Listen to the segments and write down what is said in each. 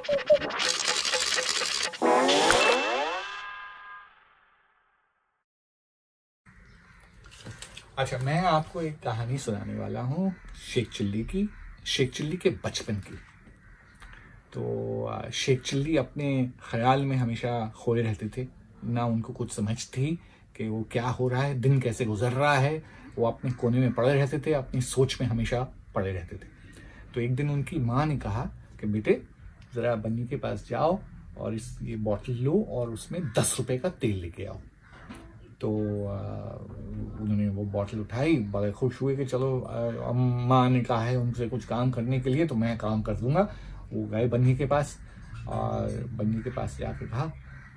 अच्छा, मैं आपको एक कहानी सुनाने वाला हूँ शेख चिल्ली की, शेख चिल्ली के बचपन की। तो शेख चिल्ली अपने ख्याल में हमेशा खोए रहते थे, ना उनको कुछ समझ थी कि वो क्या हो रहा है, दिन कैसे गुजर रहा है। वो अपने कोने में पड़े रहते थे, अपनी सोच में हमेशा पड़े रहते थे। तो एक दिन उनकी माँ ने कहा कि बेटे ज़रा बन्नी के पास जाओ और ये बॉटल लो और उसमें 10 रुपए का तेल लेके आओ। तो उन्होंने वो बॉटल उठाई, बड़े खुश हुए कि चलो अम्मा ने कहा है उनसे कुछ काम करने के लिए, तो मैं काम कर दूंगा। वो गए बन्नी के पास और बन्नी के पास जाके कहा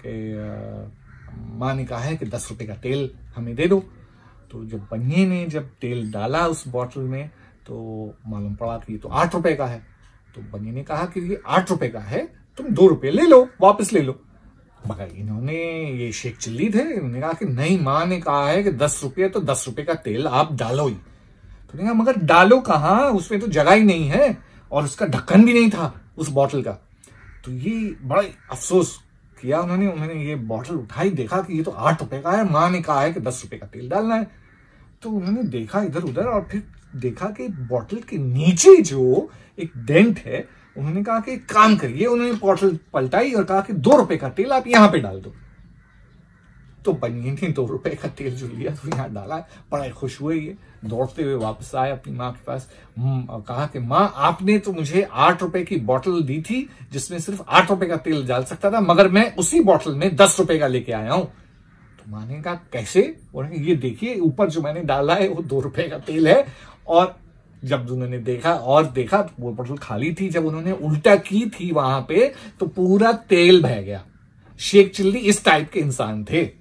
कि माँ ने कहा है कि 10 रुपए का तेल हमें दे दो। तो जब बन्नी ने जब तेल डाला उस बॉटल में तो मालूम पड़ा कि ये तो 8 रुपए का है। तो बन्नी ने कहा कि ये 8 रुपए का है, तुम 2 रुपए ले लो, वापस ले लो। मगर इन्होंने, ये शेख चिल्ली थे, इन्होंने कहा कि नहीं, माँ ने कहा है कि 10 रुपये तो 10 रुपए का तेल आप डालो ही। तो उन्होंने कहा मगर डालो कहाँ, उसमें तो जगह ही नहीं है और उसका ढक्कन भी नहीं था उस बॉटल का। तो ये बड़ा अफसोस किया उन्होंने ये बॉटल उठाई, देखा कि ये तो 8 रुपए का है, माँ ने कहा है कि 10 रुपए का तेल डालना है। तो उन्होंने देखा इधर उधर और फिर देखा कि बॉटल के नीचे जो एक डेंट है, उन्होंने कहा कि काम करिए, उन्होंने बॉटल पलटाई और कहा कि 2 रुपए का तेल आप यहां पे डाल दो। तो बनिए ने 2 रुपए का तेल जो लिया तो यहां डाला। बड़े खुश हुए, ये दौड़ते हुए वापस आए अपनी माँ के पास, कहा कि माँ आपने तो मुझे 8 रुपए की बॉटल दी थी जिसमें सिर्फ 8 रुपए का तेल डाल सकता था, मगर मैं उसी बॉटल में 10 रुपए का लेके आया हूं। तो माँ ने कहा कैसे? उन्होंने ये देखिए ऊपर जो मैंने डाला है वो 2 रुपए का तेल है। और जब उन्होंने देखा तो वो बोतल खाली थी। जब उन्होंने उल्टा की थी वहां पे तो पूरा तेल बह गया। शेख चिल्ली इस टाइप के इंसान थे।